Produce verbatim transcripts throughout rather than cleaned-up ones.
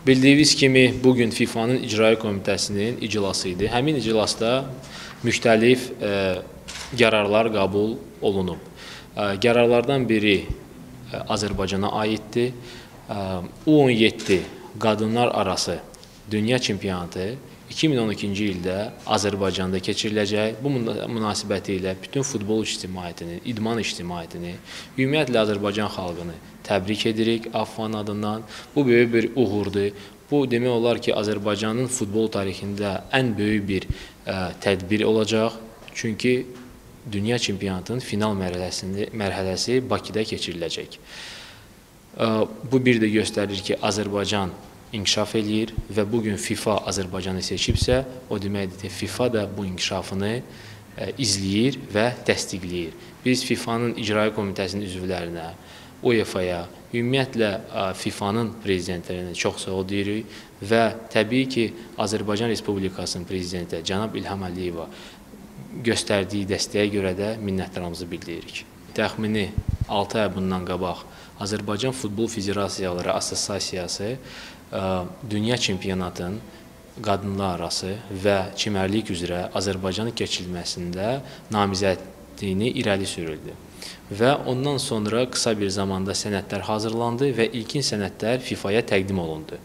Bildiyiniz kimi bugün FİFA'nın İcra Komitəsinin iclası idi. Həmin iclasda müxtəlif e, qərarlar qəbul olunub. E, qərarlardan biri e, Azərbaycana aiddir. E, U on yeddi qadınlar arası dünya çempionatı iki min on ikinci ildə Azərbaycanda keçiriləcək. Bu münasibəti ilə bütün futbol ictimaiyyətini, idman ictimaiyyətini, ümumiyyətlə Azərbaycan xalqını təbrik edirik AFFA'nın adından. Bu böyük bir uğurdur. Bu demək olar ki, Azərbaycanın futbol tarixində ən böyük bir ə, tədbir olacaq. Çünki dünya çempionatının final mərhələsi Bakıda keçiriləcək. Ə, bu bir də göstərir ki, Azərbaycan inkişaf eləyir və bugün FIFA Azərbaycanı seçibsə, o deməkdir ki, FIFA da bu inkişafını ə, izləyir və təsdiqləyir. Biz FİFA'nın İcra Komitəsinin üzvlərinə, UEFA'ya, ümumiyyətlə FİFA'nın prezidentlərinə çox sağ ol deyirik və təbii ki, Azərbaycan Respublikasının prezidenti cənab İlham Əliyeva göstərdiyi dəstəyə görə də minnətdarlığımızı bildiririk. Təxmini altı ay bundan qabaq Azərbaycan Futbol Federasiyaları Assosiasiyası dünya çempionatının qadınlar arası və çimərlik üzrə Azərbaycanın keçirilməsində namizədliyini irəli sürüldü. Və ondan sonra qısa bir zamanda sənədlər hazırlandı və ilkin sənədlər FİFA'ya təqdim olundu.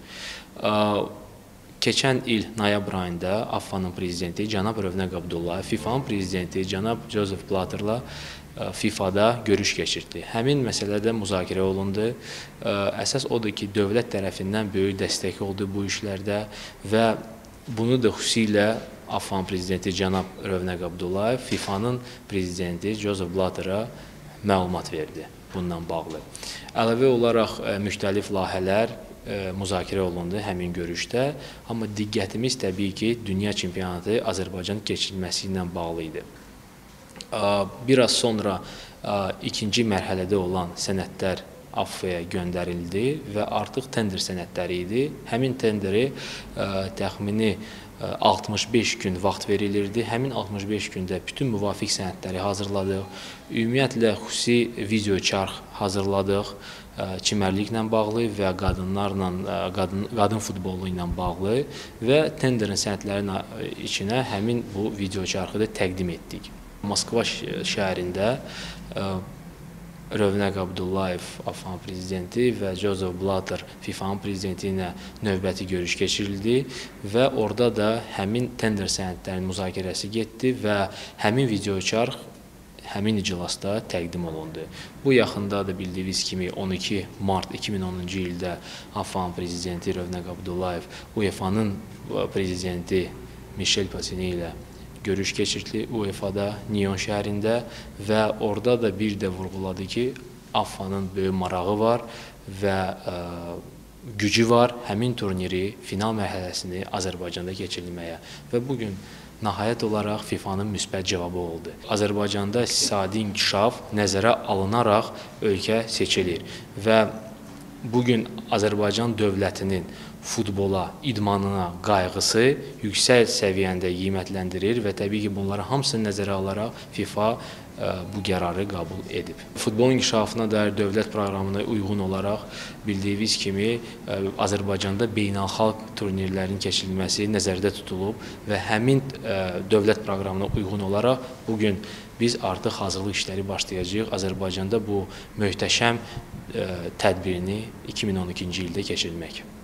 Keçən il noyabr ayında AFFA'nın prezidenti cənab Rövnəq Abdullayev, FİFA'nın prezidenti cənab Joseph Blatterlə FİFA'da görüş keçirdi. Həmin məsələdə müzakirə olundu. Əsas odur ki, dövlət tərəfindən böyük dəstək oldu bu işlərdə və bunu da xüsusilə AFFA'nın prezidenti cənab Rövnəq Abdullayev, FİFA'nın prezidenti Joseph Blatter'a məlumat verdi bundan bağlı. Əlavə olaraq müxtəlif layihələr müzakirə olundu həmin görüşdə, amma diqqətimiz təbii ki, dünya çempionatı Azərbaycan keçirilməsi ilə bağlı idi. Bir az sonra ikinci mərhələdə olan sənədlər AFFA'ya göndərildi və artıq tender sənədləri idi. Həmin tenderi təxmini altmış beş gün vaxt verilirdi. Həmin altmış beş gündə bütün müvafiq sənədləri hazırladıq. Ümumiyyətlə, xüsusi video çarx hazırladıq çimərliklə bağlı və qadınlarla, qadın, qadın futbolu ilə bağlı və tenderin sənədlərinin içinə həmin bu video çarxı da təqdim etdik. Moskva şəhərində Rövnəq Abdullayev, AFFA'nın prezidenti və Joseph Blatter, FİFA'nın prezidenti ilə növbəti görüş keçirildi və orada da həmin tender sənədlərinin müzakirəsi getdi və həmin video çarx həmin iclasda təqdim olundu. Bu yaxında da bildiyiniz kimi on iki mart iki min onuncu ildə AFFA'nın prezidenti Rövnəq Abdullayev, UEFA'nın prezidenti Michel Platini ilə görüş keçirdi UEFA'da, Nyon şəhərində və orada da bir də vurğuladı ki, AFFA'nın böyük marağı var və ə, gücü var həmin turniri final mərhələsini Azərbaycanda keçirilməyə və bugün nəhayət olaraq FİFA'nın müsbət cavabı oldu. Azərbaycanda iqtisadi inkişaf nəzərə alınaraq ölkə seçilir və bugün Azərbaycan dövlətinin futbola, idmanına qayğısı yüksək səviyyəndə qiymətləndirir və təbii ki, bunları hamısını nəzərə alaraq FIFA ə, bu qərarı qəbul edib. Futbolun inkişafına dair dövlət proqramına uyğun olaraq bildiyiniz kimi ə, Azərbaycanda beynəlxalq turnirlərin keçirilməsi nəzərdə tutulub və həmin ə, dövlət proqramına uyğun olaraq bugün biz artıq hazırlıq işləri başlayacağıq. Azərbaycanda bu möhtəşəm ə, tədbirini iki min on ikinci ildə keçirmək.